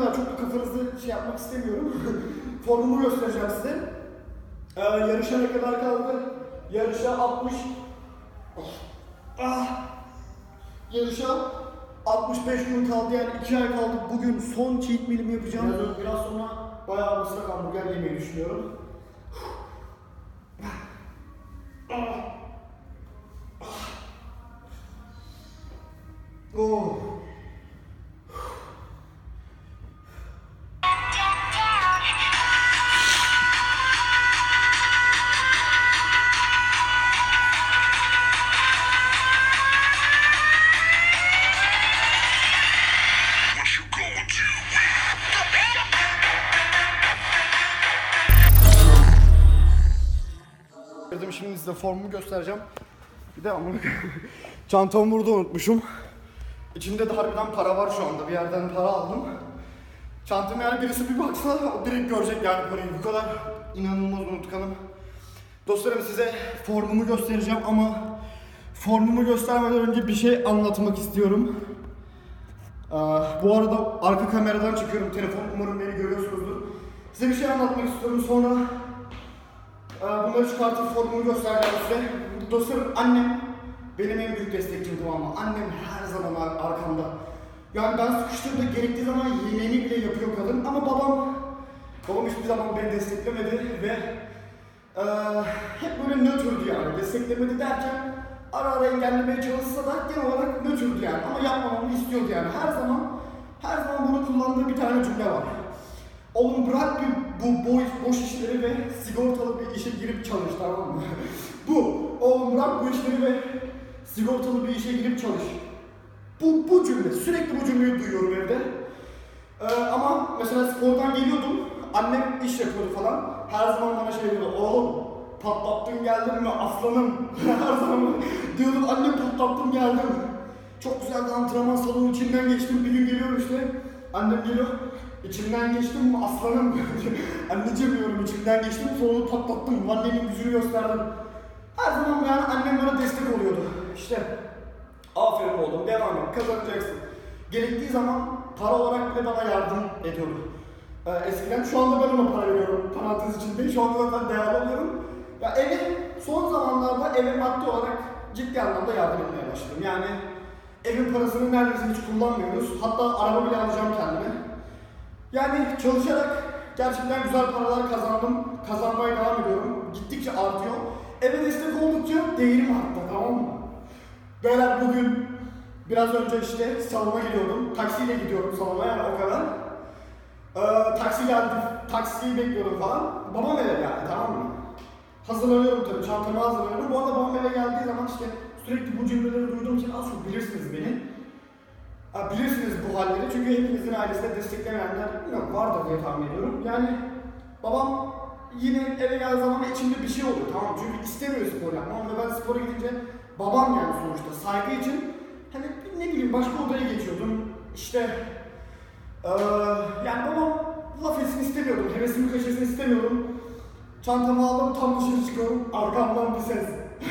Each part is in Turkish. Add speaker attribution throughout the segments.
Speaker 1: Çok da kafanızı şey yapmak istemiyorum. Formumu göstereceğim size. Yarışa ne kadar kaldı? Yarışa 60. Yarışa 65 gün kaldı, yani 2 ay kaldı. Bugün son cheat meal'imi yapacağım. Biraz sonra bayağı ıslak hamburger yemeyi düşünüyorum. Oh. Şimdi size formumu göstereceğim. Bir de ama çantamı burada unutmuşum. İçinde de harbiden para var şu anda. Bir yerden para aldım. Çantam, yani birisi bir baksa o direkt görecek yani parayı. Bu kadar inanılmaz unutkanım. Dostlarım, size formumu göstereceğim ama formumu göstermeden önce bir şey anlatmak istiyorum. Bu arada arka kameradan çekiyorum telefon. Umarım beni görüyorsunuzdur. Size bir şey anlatmak istiyorum, sonra bunları çıkartıp formumu göstereceğim size. Dostlarım, annem benim en büyük destekçim, tamam mı? Annem her zaman arkamda. Yani ben sıkıştığımda gerektiği zaman yemeğini bile yapıyor kadın. Ama babam hiçbir zaman beni desteklemedi ve hep böyle nötrdü yani. Desteklemedi derken ara engellemeye çalışsa da genel olarak nötrdü yani. Ama yapmamamı istiyordu yani. Her zaman bunu kullandığı bir tane cümle var. Oğlum bırak bu boş işleri ve sigortalı bir işe girip çalış, tamam mı? Oğlum bırak bu işleri ve sigortalı bir işe girip çalış. Bu cümle, sürekli bu cümleyi duyuyorum evde. Ama mesela spordan geliyordum, annem iş yapıyordu falan. Her zaman bana şey diyordu, oğlum patlattın geldin mi aslanım? Her zaman diyordum, annem patlattım geldim. Çok güzel bir antrenman salonu içinden geçtim, bir gün geliyorum işte. Annem geliyor, içimden geçtim mi aslanım? Anneciğim diyorum, içimden geçtim, salonu patlattım, annemin yüzünü gösterdim. Her zaman yani annem bana destek oluyordu. İşte aferin oğlum, devam et, kazanacaksın. Gerektiği zaman para olarak bile bana yardım ediyordu. Eskiden, şu anda ben ona para veriyorum, parantez içinde. Şu anda zaten devam alıyorum. Ya son zamanlarda eve maddi olarak ciddi anlamda yardım etmeye başladım. Yani evin parasını neredeyse hiç kullanmıyoruz. Hatta araba bile alacağım kendime. Yani çalışarak gerçekten güzel paralar kazandım. Kazanmaya devam ediyorum. Gittikçe artıyor. Eve destek oldukça değerim arttı, tamam mı? Beyler, bugün biraz önce işte salona gidiyordum. Taksiyle gidiyorum salona, yani o kadar. Taksi geldi. Taksiyi bekliyorum falan. Babam eve geldi, tamam mı? Hazırlanıyorum tabii, çantamı hazırlanıyorum. Bu arada babam eve geldiği zaman işte sürekli bu cümleleri duyduğum için az çok bilirsiniz beni. Bilirsiniz bu halleri, çünkü hepimizin ailesinde desteklemeyenler vardır diye tahmin ediyorum. Yani babam yine eve geldiği zaman içimde bir şey oluyor, tamam mı? Çünkü istemiyor spor yapmam ve ben spora gidince babam yani sonuçta saygı için hani ne bileyim başka odaya geçiyordum. İşte yani babam laf etsin istemiyordum, hevesimi kaçırsın istemiyordum. Çantamı aldım, tam dışarı çıkıyorum, arkamdan bir ses.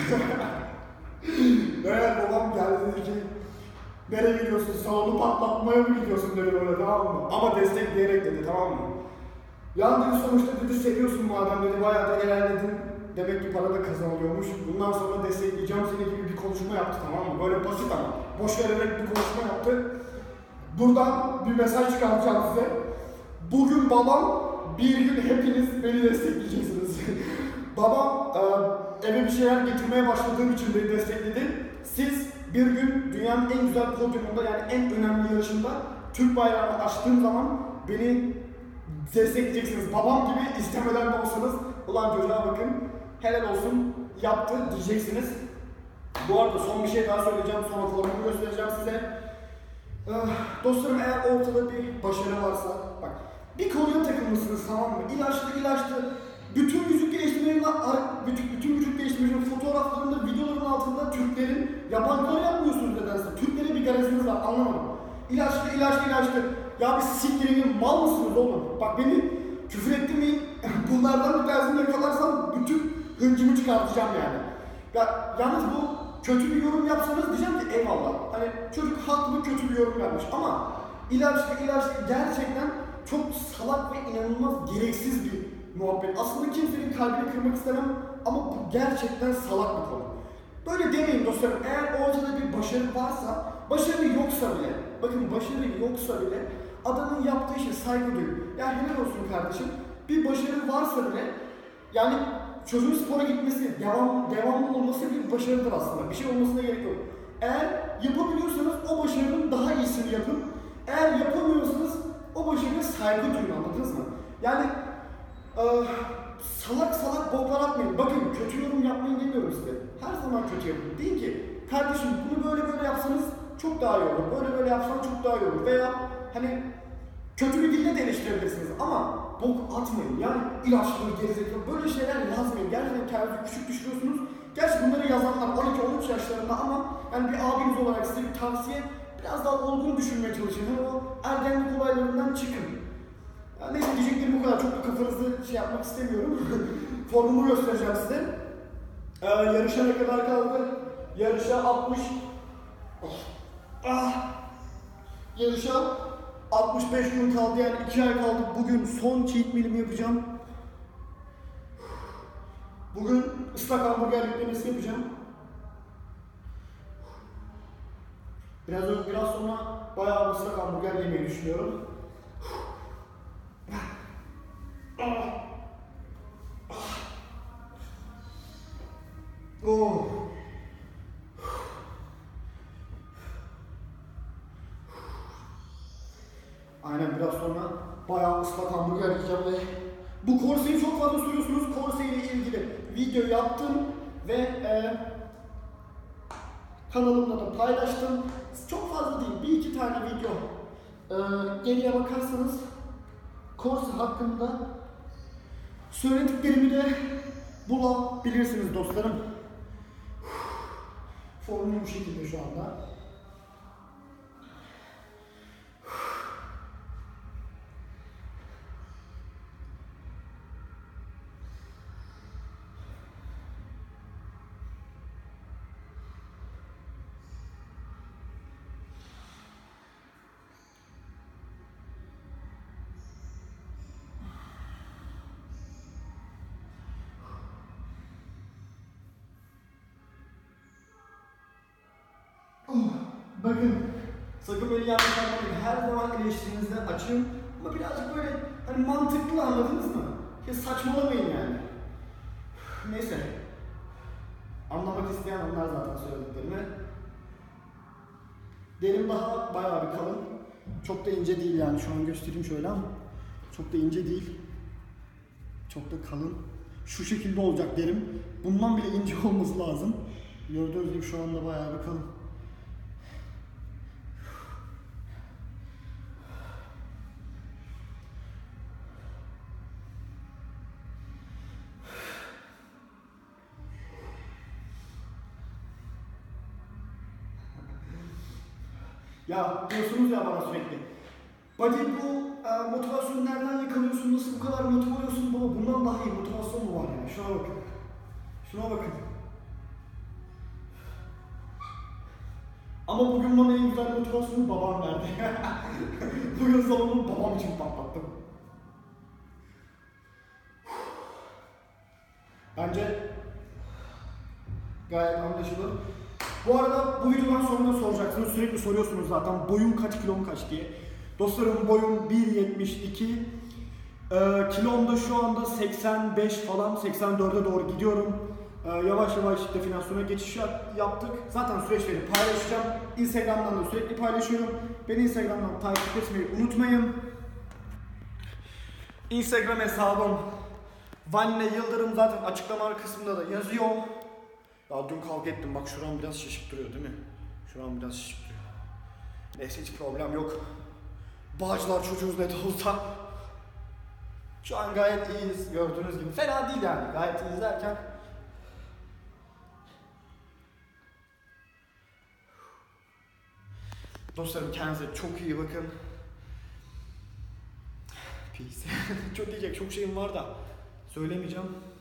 Speaker 1: Meğer babam geldi, dedi ki nereye gidiyorsun, salonu patlatmaya mı gidiyorsun dedi böyle, tamam mı? Ama destekleyerek dedi, tamam mı? Ya dedi, sonuçta dedi seviyorsun madem dedi, bayağı da ilerledin. Demek ki para da kazanılıyormuş. Bundan sonra destekleyeceğim seni gibi bir konuşma yaptı, tamam mı? Böyle basit ama boş vererek bir konuşma yaptı. Buradan bir mesaj çıkartacağım size. Bugün babam, bir gün hepiniz beni destekleyeceksiniz. Babam eve bir şeyler getirmeye başladığım için beni destekledi. Siz bir gün dünyanın en güzel podyumunda, yani en önemli yarışında Türk bayrağını açtığım zaman beni destekleyeceksiniz. Babam gibi istemeden de olsanız, ulan çocuğa bakın, helal olsun yaptı diyeceksiniz. Bu arada son bir şey daha söyleyeceğim, sonra formumu göstereceğim size. Dostlarım, eğer ortada bir başarı varsa, bak bir konuya takılmışsınız, tamam mı? İlaçlı, bütün vücut geliştirmelerin fotoğraflarında, videoların altında Türklerin, yabancılar yapmıyorsunuz nedense. Türklere bir gareziniz var, anlamadım. İlaçlı. Ya bir siktirin, mal mısınız oğlum? Bak beni küfür etti mi, bunlardan bir tanesini yakalarsam bütün hıncımı çıkartacağım yani. Ya yalnız bu kötü bir yorum yapsanız diyeceğim ki eyvallah. Hani çocuk haklı, kötü bir yorum yapmış ama ilaçlı gerçekten çok salak ve inanılmaz gereksiz bir muhabbet. Aslında kimsenin kalbini kırmak istemem ama bu gerçekten salak bir konu. Böyle demeyin dostlarım. Eğer ortada bir başarı varsa, başarı yoksa bile, bakın başarı yoksa bile adamın yaptığı işe saygı duyun. Yani helal olsun kardeşim. Bir başarı varsa bile yani çocuğun spora gitmesi, devamlı olması bir başarıdır aslında. Bir şey olmasına gerek yok. Eğer yapabiliyorsanız o başarının daha iyisini yapın. Eğer yapamıyorsanız o başarıya saygı duyun, anladınız mı? Yani salak boklar atmayın. Bakın kötü yorum yapmayın demiyorum size. Her zaman kötü yapın. Deyin ki kardeşim bunu böyle yapsanız çok daha iyi olur. Böyle yapsan çok daha iyi olur. Veya hani kötü bir dille de eleştirebilirsiniz ama bok atmayın. Yani ilaçlı, gerizekalı böyle şeyler yazmayın. Gerçekten kendinizi küçük düşürüyorsunuz. Gerçi bunları yazanlar 12-13 yaşlarında ama yani bir abiniz olarak size bir tavsiye, biraz daha olgun düşünmeye çalışın. Yani o ergenlik olaylarından çıkın. Yani neyse diyeceklerim bu kadar. Çok da kafanızı şey yapmak istemiyorum. Formumu göstereceğim size. Yarışa ne kadar kaldı? Yarışa 60... Yarışa 65 gün kaldı, yani 2 ay kaldı. Bugün son cheat meal'imi yapacağım. Bugün ıslak hamburger yüklemesi yapacağım. Biraz sonra bayağı ıslak hamburger yemeyi düşünüyorum. Oh. Aynen, biraz sonra bayağı ıslak hamburger yiyeceğim ve bu korseyi çok fazla soruyorsunuz. Korse ile ilgili video yaptım ve kanalımda da paylaştım. Çok fazla değil, bir iki tane video. Geriye bakarsanız korse hakkında söylediklerimi de bulabilirsiniz dostlarım. Formum bu şekilde şu anda. Bakın, sakın beni yanlış anlamayın. Her zaman eleştirinizde açığım ama birazcık böyle hani mantıklı, anladınız mı? Ya saçmalamayın yani. Neyse. Anlamak isteyen onlar zaten söylediklerimi. Derim daha bayağı bir kalın. Çok da ince değil yani, şu an göstereyim şöyle ama çok da ince değil. Çok da kalın. Şu şekilde olacak derim. Bundan bile ince olması lazım. Gördüğünüz gibi şu anda bayağı bir kalın. Ya diyorsunuz ya bana sürekli, Badi bu motivasyonu nereden yakalıyorsun, nasıl bu kadar motive oluyorsun baba, bundan daha iyi motivasyon mu var yani? Şuna bakın. Şuna bakın. Ama bugün bana en güzel motivasyonu babam verdi. Bugün salonu babam için patlattım. Bence gayet anlaşılır. Bu arada bu videodan sonra soracaksınız, sürekli soruyorsunuz zaten boyun kaç, kilom kaç diye. Dostlarım boyum 1.72, kilom da şu anda 85 falan, 84'e doğru gidiyorum. Yavaş yavaş definasyona geçiş yaptık. Zaten süreçleri paylaşacağım. Instagram'dan da sürekli paylaşıyorum. Beni Instagram'dan takip etmeyi unutmayın. Instagram hesabım Vanne Yıldırım, zaten açıklama kısmında da yazıyor. Ya dün kavga ettim, bak şuram biraz şişik duruyor değil mi? Şuram biraz şişik duruyor. Neyse, hiç problem yok. Bağcılar çocuğuz ne de olsa. Şu an gayet iyiyiz, gördüğünüz gibi. Fena değil yani, gayet iyiyiz derken. Dostlarım, kendinize çok iyi bakın. Peace. Çok diyecek çok şeyim var da söylemeyeceğim.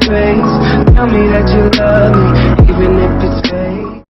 Speaker 2: face. Tell me that you love me.